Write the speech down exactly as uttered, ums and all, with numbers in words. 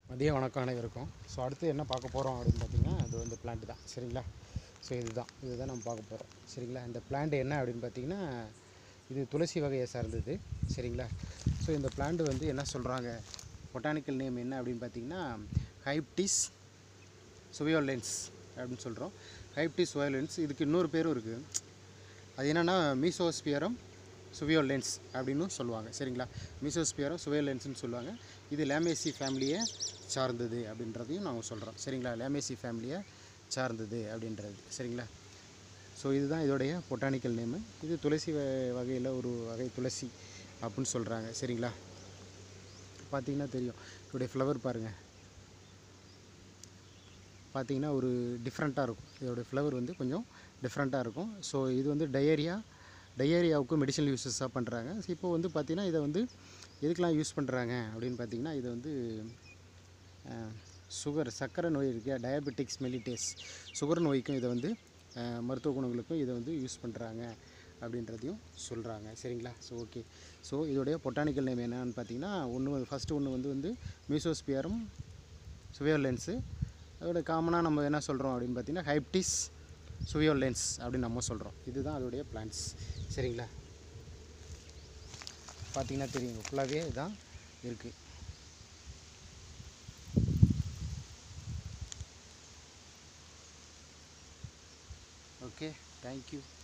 மதிய வணக்கம் அனைவருக்கும். ஸோ அடுத்து என்ன பார்க்க போகிறோம் அப்படின்னு பார்த்தீங்கன்னா, அது வந்து பிளான்ட் தான். சரிங்களா? ஸோ இதுதான் இதுதான் நம்ம பார்க்க போகிறோம். சரிங்களா? இந்த பிளான்ட் என்ன அப்படின்னு பார்த்தீங்கன்னா, இது துளசி வகையை சார்ந்தது. சரிங்களா? ஸோ இந்த பிளான்ட் வந்து என்ன சொல்கிறாங்க, பொட்டானிக்கல் நேம் என்ன அப்படின்னு பார்த்தீங்கன்னா, ஹைப்டிஸ் சுவியோலென்ஸ் அப்படின்னு சொல்கிறோம். ஹைப்டிஸ் சுவியோலென்ஸ். இதுக்கு இன்னொரு பேரும் இருக்குது. அது என்னென்னா மீசோஸ்பியரம் சுவியோலென்ஸ் அப்படின்னு சொல்லுவாங்க. சரிங்களா? மீசோஸ்பியரம் சுவியோலென்ஸ்னு சொல்லுவாங்க. இது லேமேசி ஃபேமிலியை சார்ந்தது அப்படின்றதையும் நாங்கள் சொல்கிறோம். சரிங்களா? லேமேசி ஃபேமிலியை சார்ந்தது அப்படின்றது. சரிங்களா? ஸோ இதுதான் இதோடைய பொட்டானிக்கல் நேமு. இது துளசி வகையில் ஒரு வகை துளசி அப்படின்னு சொல்கிறாங்க. சரிங்களா? பார்த்திங்கன்னா தெரியும், இதோடைய ஃப்ளவர் பாருங்கள். பார்த்திங்கன்னா ஒரு டிஃப்ரெண்ட்டாக இருக்கும். இதோடைய ஃப்ளவர் வந்து கொஞ்சம் டிஃப்ரெண்ட்டாக இருக்கும். ஸோ இது வந்து டயேரியா டயேரியாவுக்கு மெடிசனல் யூஸஸாக பண்ணுறாங்க. ஸோ இப்போ வந்து பார்த்திங்கன்னா இதை வந்து எதுக்கெலாம் யூஸ் பண்ணுறாங்க அப்படின்னு பார்த்திங்கன்னா, இதை வந்து சுகர் சர்க்கரை நோய் இருக்க டயபெட்டிக்ஸ் மெலிட்டேஸ் சுகர் நோய்க்கும் இதை வந்து மருத்துவ குணங்களுக்கும் இதை வந்து யூஸ் பண்ணுறாங்க அப்படின்றதையும் சொல்கிறாங்க. சரிங்களா? So okay. ஸோ இதோடைய பொட்டானிக்கல் நேம் என்னன்னு பார்த்தீங்கன்னா, ஒன்று ஃபஸ்ட்டு ஒன்று வந்து வந்து மீசோஸ்பியரம் சுவியோலென்ஸு. அதோட காமனாக நம்ம என்ன சொல்கிறோம் அப்படின்னு பார்த்தீங்கன்னா, ஹைப்டிஸ் சுவியோலென்ஸ் அப்படின்னு நம்ம சொல்கிறோம். இதுதான் அதோடைய பிளான்ட்ஸ். சரிங்களா? பார்த்திங்கன்னா தெரியும், ஃபுல்லாகவே இதுதான் இருக்குது. Okay, thank you.